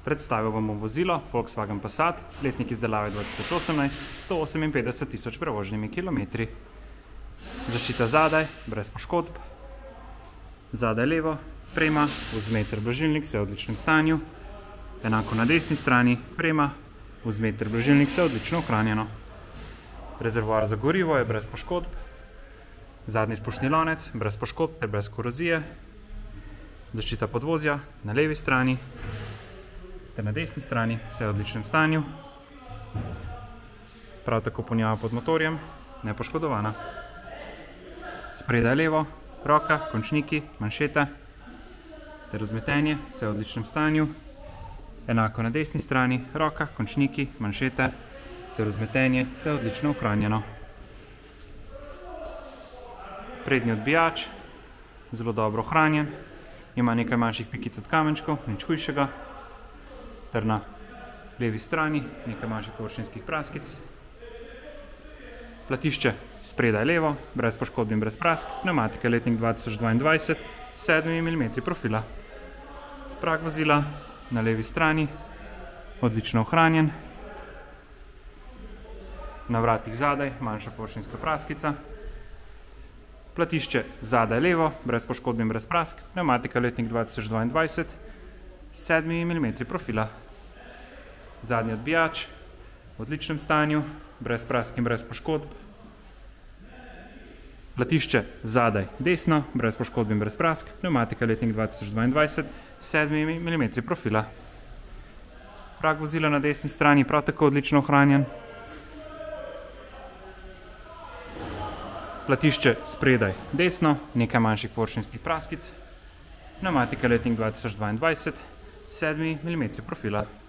Predstavil vam bom vozilo Volkswagen Passat, letnik izdelave 2018, 158 tisoč prevoženimi kilometri. Zaščita zadaj, brez poškodb. Zadaj levo, prema, vzmeter blažilnik, vse v odličnem stanju. Enako na desni strani, prema, vzmeter blažilnik, vse odlično ohranjeno. Rezervoar za gorivo je brez poškodb. Zadnji spuščni lonec, brez poškodb ter brez korozije. Zaščita podvozja na levi strani ter na desni strani, vse v odličnem stanju. Prav tako ponjava pod motorjem, nepoškodovana. Spredaj levo, roka, končniki, manšeta ter vzmetenje, vse v odličnem stanju. Enako na desni strani, roka, končniki, manšete ter vzmetenje, vse odlično ohranjeno. Prednji odbijač, zelo dobro ohranjen, ima nekaj manjših pikic od kamenčkov, nič hujšega, ter na levi strani nekaj manjših površinskih praskic. Platišče spredaj levo, brez poškodb in brez prask, pnevmatika letnik 2022, 7 mm profila. Prag vozila na levi strani, odlično ohranjen. Na vratih zadaj manjša površinska praskica. Platišče zadaj levo, brez poškodb in brez prask, pnevmatika letnik 2022, 7 mm profila. Zadnji odbijač v odličnem stanju, brez prask in brez poškodb. Platišče zadaj desno, brez poškodb in brez prask, pnevmatika letnik 2022, 7 mm profila. Prag vozila na desni strani prav tako odlično ohranjen. Platišče spredaj desno, nekaj manjših površinskih praskic. Pnevmatika letnik 2022, 7 mm profila.